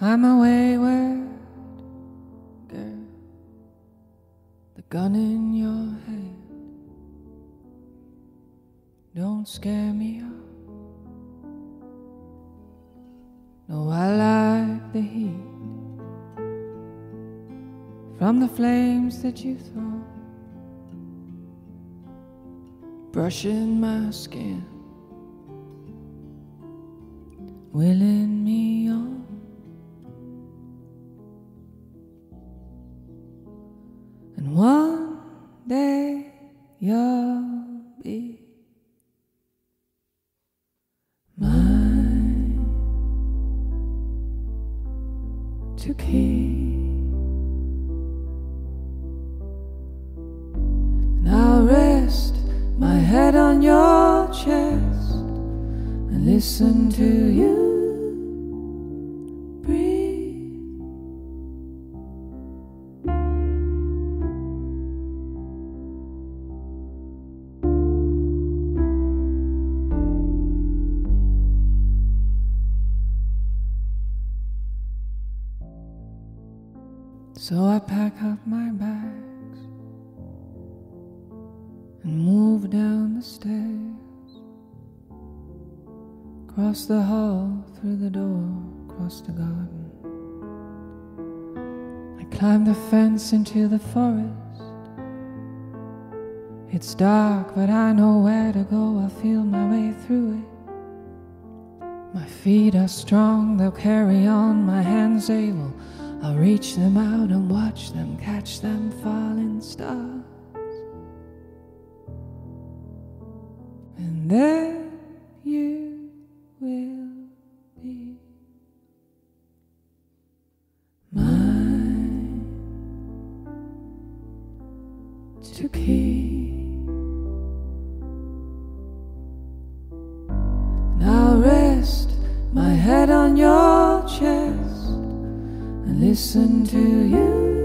I'm a wayward girl, the gun in your hand don't scare me off. No, I like the heat from the flames that you throw, brushing my skin, willing me on. And one day you'll be mine to keep. And I'll rest my head on your chest and listen to you breathe. So I pack up my bags and move down the stairs, across the hall, through the door, across the garden. I climb the fence into the forest. It's dark, but I know where to go. I feel my way through it. My feet are strong, they'll carry on. My hands able, I'll reach them out and watch them, catch them falling stars. And there you will be, mine to keep. And I'll rest my head on your chest and listen to you